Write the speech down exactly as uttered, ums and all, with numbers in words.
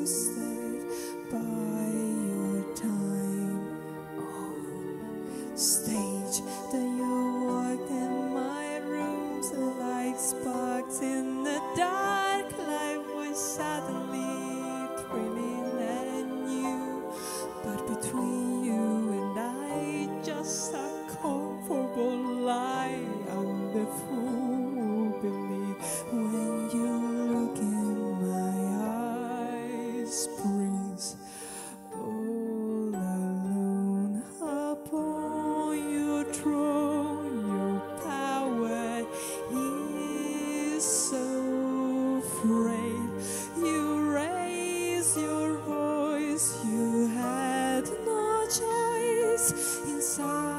stayed by your time on stage. Then you walked in my rooms like sparks in the dark. Life was suddenly thrilling and new, but between you and I, just a comfortable lie. I'm the fool who believes when you look in my eyes. Breathe all alone upon your throne. Your power is so frail. You raise your voice. You had no choice inside